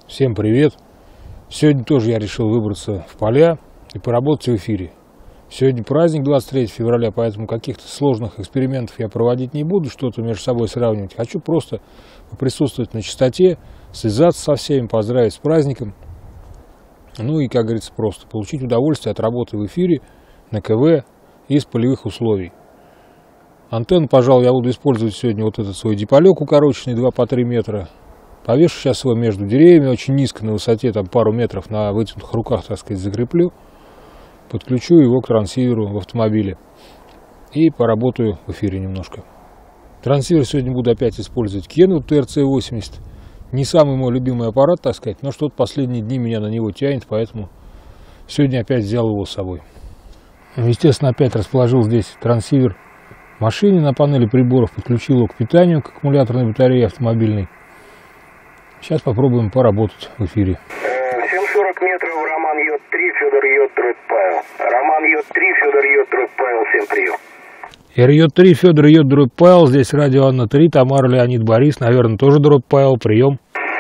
Всем привет! Сегодня тоже я решил выбраться в поля и поработать в эфире. Сегодня праздник 23 февраля, поэтому каких-то сложных экспериментов я проводить не буду, что-то между собой сравнивать. Хочу просто присутствовать на частоте, связаться со всеми, поздравить с праздником. Ну и, как говорится, просто получить удовольствие от работы в эфире, на КВ и из полевых условий. Антенну, пожалуй, я буду использовать сегодня вот этот свой диполек укороченный 2 по 3 метра. Повешу сейчас его между деревьями, очень низко, на высоте там пару метров, на вытянутых руках, так сказать, закреплю. Подключу его к трансиверу в автомобиле и поработаю в эфире немножко. Трансивер сегодня буду опять использовать Kenwood TRC-80. Не самый мой любимый аппарат, так сказать, но что-то последние дни меня на него тянет, поэтому сегодня опять взял его с собой. Естественно, опять расположил здесь трансивер в машине на панели приборов, подключил его к питанию, к аккумуляторной батарее автомобильной. Сейчас попробуем поработать в эфире. 740 метров, Роман Йод-3, Федор Йод-Дробь Павел. Роман Йод-3, Федор Йод-Дробь Павел, всем прием. Йод-3, Федор Йод-Дробь Павел, здесь радио Анна-3, Тамара, Леонид, Борис, наверное, тоже Дробь Павел, прием.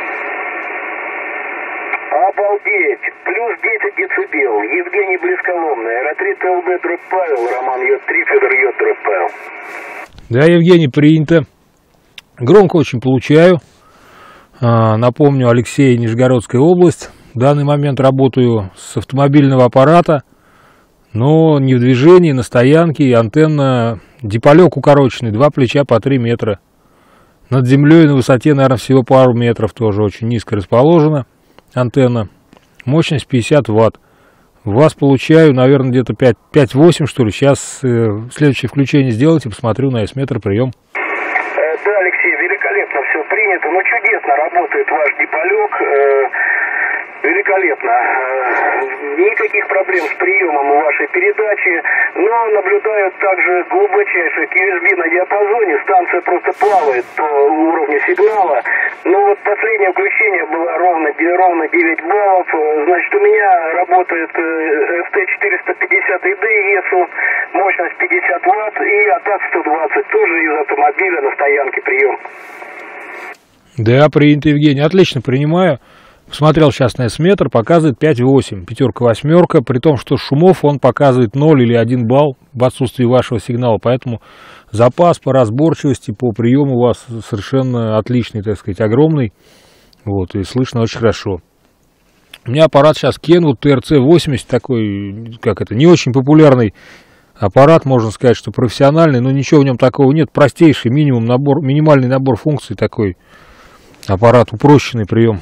Обалдеть, плюс 10 децибел, Евгений Близколомный, Аэро-3 ТЛБ Дробь Павел, Роман Йод-3, Федор Йод-Дробь Павел. Да, Евгений, принято. Громко очень получаю. Напомню, Алексей, Нижегородская область. В данный момент работаю с автомобильного аппарата, но не в движении, на стоянке, и антенна диполек укороченный, 2 плеча по 3 метра. Над землей на высоте, наверное, всего пару метров, тоже очень низко расположена антенна. Мощность 50 Вт. Вас получаю, наверное, где-то 5-8, что ли. Сейчас следующее включение сделайте, посмотрю на S-метр, прием. Да, Алексей, великолепно все принято. Ну, чудесно работает ваш диполек. Великолепно. Никаких проблем с приемом вашей передачи, но наблюдают также глубочайший QSB на диапазоне. Станция просто плавает по уровню сигнала. Но вот последнее включение было ровно 9 баллов. Значит, у меня работает ST450ID ESU, мощность 50 Вт и АТАК 120, тоже из автомобиля на стоянке, прием. Да, принято, Евгений. Отлично принимаю. Посмотрел сейчас на S-метр, показывает 5,8, пятерка-восьмерка, при том, что шумов он показывает 0 или 1 балл в отсутствии вашего сигнала, поэтому запас по разборчивости, по приему у вас совершенно отличный, так сказать, огромный, вот, и слышно очень хорошо. У меня аппарат сейчас Kenwood TRC-80, такой, как это, не очень популярный аппарат, можно сказать, что профессиональный, но ничего в нем такого нет, простейший минимальный набор функций такой, аппарат, упрощенный прием.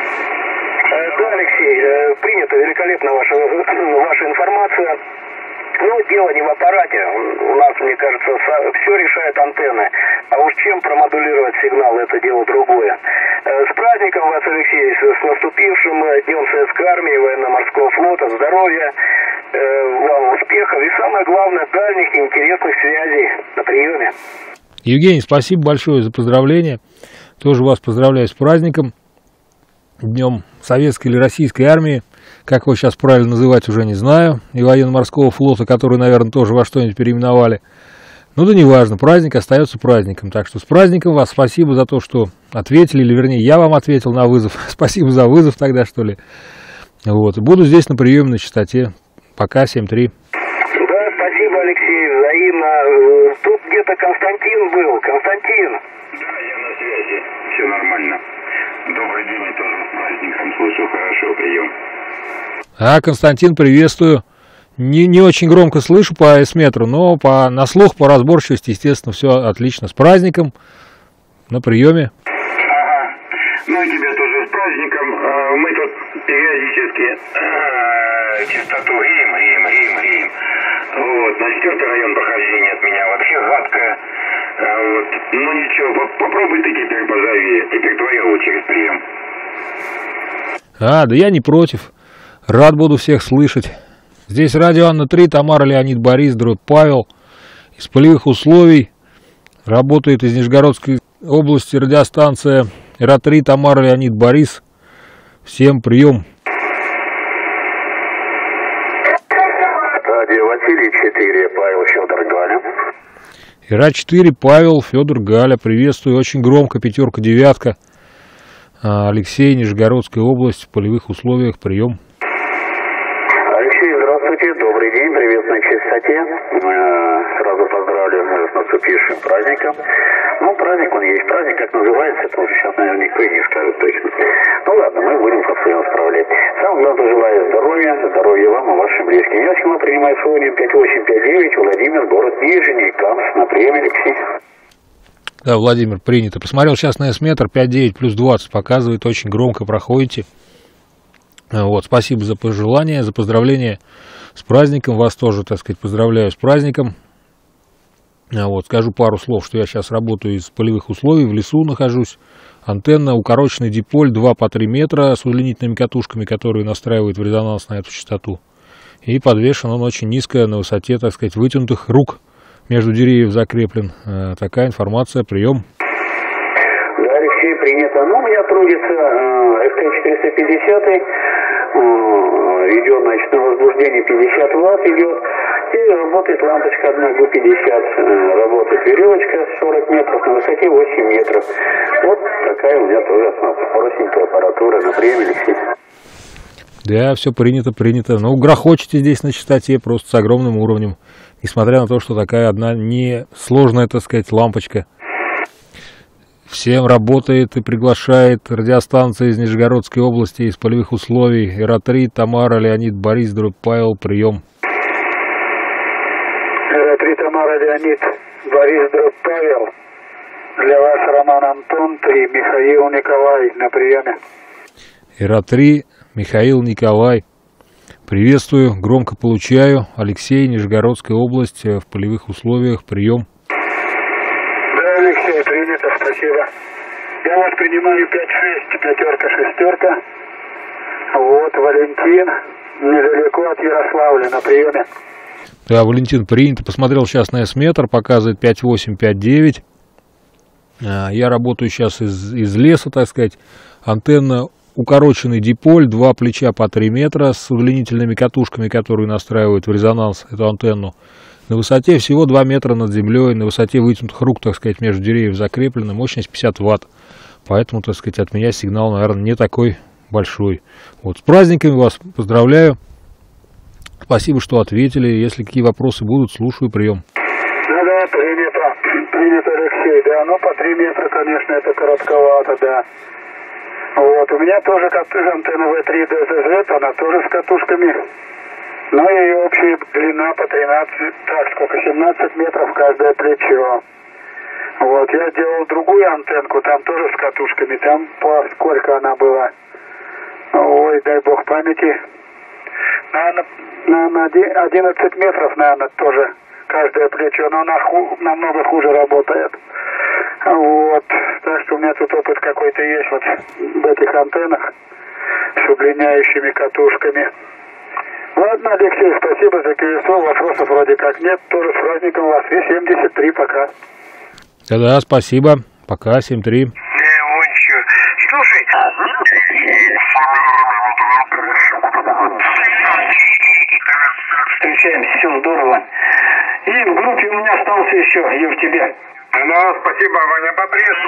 Великолепна ваша информация. Ну, дело не в аппарате. У нас, мне кажется, все решает антенны. А уж чем промодулировать сигнал, это дело другое. С праздником вас, Алексей, с наступившим Днем Советской Армии, Военно-Морского флота, здоровья, вам успехов и, самое главное, дальних и интересных связей на приеме. Евгений, спасибо большое за поздравления. Тоже вас поздравляю с праздником, Днем Советской или Российской Армии. Как его сейчас правильно называть, уже не знаю. И военно-морского флота, который, наверное, тоже во что-нибудь переименовали. Ну да неважно, праздник остается праздником. Так что с праздником вас, спасибо за то, что ответили, или вернее, я вам ответил на вызов. Спасибо за вызов тогда, что ли. Вот. Буду здесь на приеме на частоте. Пока, 7-3. Да, спасибо, Алексей, взаимно. Тут где-то Константин был. Константин. Да, я на связи. Все нормально. Добрый день, я тоже с праздником. Слышу хорошо, прием. Константин, приветствую. Не очень громко слышу по S-метру, но на слух, по разборчивости, естественно, все отлично. С праздником, на приеме. Ага. Ну и тебя тоже с праздником. Мы тут периодически частоту греем. Вот, на 4-й район прохождения от меня вообще гадкая. Вот. Ну ничего, попробуй ты теперь позови. Теперь твоя очередь, прием. Да я не против. Рад буду всех слышать. Здесь радио Анна-3, Тамара, Леонид, Борис, Дробь Павел. Из полевых условий. Работает из Нижегородской области радиостанция Аэро-3, Тамара, Леонид, Борис. Всем прием. Радио Василий 4, Павел, Федор, Галя. Ира-4, Павел, Федор, Галя. Приветствую. Очень громко, 5-9. Алексей, Нижегородская область, в полевых условиях, прием. Алексей, здравствуйте, добрый день, привет на чистоте. Сразу поздравляю с наступившим праздником. Ну, праздник он есть, праздник как называется, это уже сейчас, наверное, никто и не скажет точно. Ну ладно, мы будем по-своему справлять. Самое главное, желаю здоровья, здоровья вам и вашим близким. Я всегда принимаю сегодня 5859, Владимир, город Нижний, Камс, на приеме, Алексей. Да, Владимир, принято. Посмотрел сейчас на S-метр, 5,9 плюс 20 показывает, очень громко проходите. Вот, спасибо за пожелания, за поздравления с праздником. Вас тоже, так сказать, поздравляю с праздником. Вот, скажу пару слов, что я сейчас работаю из полевых условий, в лесу нахожусь. Антенна, укороченный диполь 2 по 3 метра с удлинительными катушками, которые настраивают в резонанс на эту частоту. И подвешен он очень низко, на высоте, так сказать, вытянутых рук. Между деревьев закреплен. Такая информация, прием. Да, Алексей, принято. Ну, у меня трудится FT450, идет, значит, на возбуждение 50 Вт идет, и работает лампочка 1G50, работает веревочка 40 метров, на высоте 8 метров. Вот такая у меня тоже простенькая аппаратура на приеме, Алексей. Да, все принято, принято. Ну, грохочете здесь на частоте просто с огромным уровнем. Несмотря на то, что такая одна несложная, так сказать, лампочка. Всем работает и приглашает радиостанция из Нижегородской области, из полевых условий. Эра-3, Тамара, Леонид, Борис, Дробь, Павел, прием. Эра-3, Тамара, Леонид, Борис, Дробь, Павел. Для вас Роман, Антон, 3, Михаил, Николай, на приеме. Эра-3, Михаил, Николай. Приветствую, громко получаю. Алексей, Нижегородская область, в полевых условиях, прием. Да, Алексей, принято, спасибо. Я вас принимаю 5-6, пятерка, шестерка. Вот, Валентин, недалеко от Ярославля, на приеме. Да, Валентин, принято. Посмотрел сейчас на S-метр, показывает 5,8, 5,9. Я работаю сейчас из леса, так сказать. Антенна, укороченный диполь, 2 плеча по 3 метра с удлинительными катушками, которые настраивают в резонанс эту антенну. На высоте всего 2 метра над землей, на высоте вытянутых рук, так сказать, между деревьев закреплена, мощность 50 Вт. Поэтому, так сказать, от меня сигнал, наверное, не такой большой. Вот, с праздниками вас поздравляю. Спасибо, что ответили. Если какие вопросы будут, слушаю, прием. Да, принято, Алексей, да, ну по 3 метра, конечно, это коротковато, да. Вот, у меня тоже антенна V3 DZZ, она тоже с катушками, но ее общая длина по 13, так, сколько, 17 метров каждое плечо. Вот, я делал другую антенку, там тоже с катушками, там по сколько она была, ой, дай бог памяти, наверное, 11 метров, наверное, тоже каждое плечо, но она намного хуже работает. Вот, так что у меня тут опыт какой-то есть вот в этих антеннах с удлиняющими катушками. Ладно, Алексей, спасибо за колесо, вопросов вроде как нет, тоже с праздником вас, и 73 пока. Да-да, спасибо, пока, 7-3. Слушай, Встречаемся, все здорово. И в группе у меня остался еще, и в тебе. ну, спасибо, Ваня, по приезду.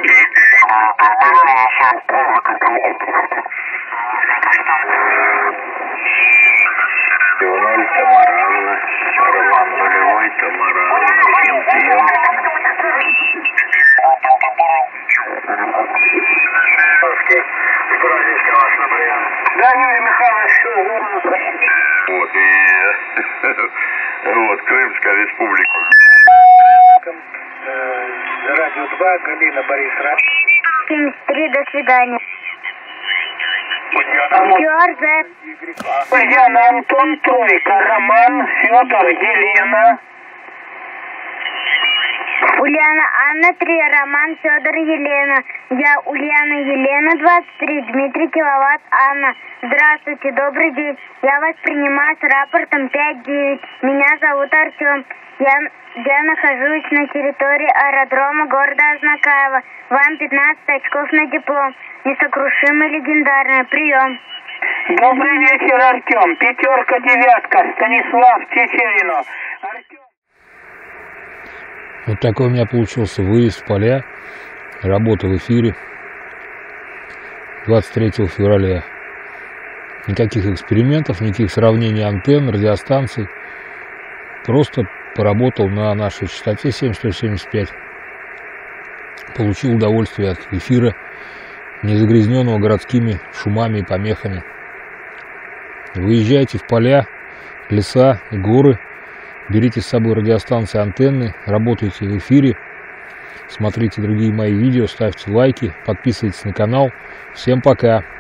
Тамаранна, Роман нулевой, Тамаранна, всем прием. Да, Юрий Михайлович, все здорово. Вот, и вот, Крымская республика. Радио 2, Галина, Борис, 73, до свидания. Ульяна, Антон, тройка, Роман, Федор, Елена. Ульяна, Анна, 3, Роман, Федор, Елена. Я Ульяна, Елена, 23, Дмитрий, киловатт, Анна. Здравствуйте, добрый день. Я вас принимаю с рапортом 5-9. Меня зовут Артем. Я нахожусь на территории аэродрома города Азнакаево. Вам 15 очков на диплом. Несокрушимый, легендарный. Прием. Добрый вечер, Артем. Пятерка, девятка, Станислав, Чечерину. Артем. Вот такой у меня получился выезд в поля, работа в эфире. 23 февраля. Никаких экспериментов, никаких сравнений антенн, радиостанций. Просто поработал на нашей частоте 7175. Получил удовольствие от эфира, не загрязненного городскими шумами и помехами. Выезжайте в поля, леса и горы, берите с собой радиостанции, антенны, работайте в эфире, смотрите другие мои видео, ставьте лайки, подписывайтесь на канал. Всем пока!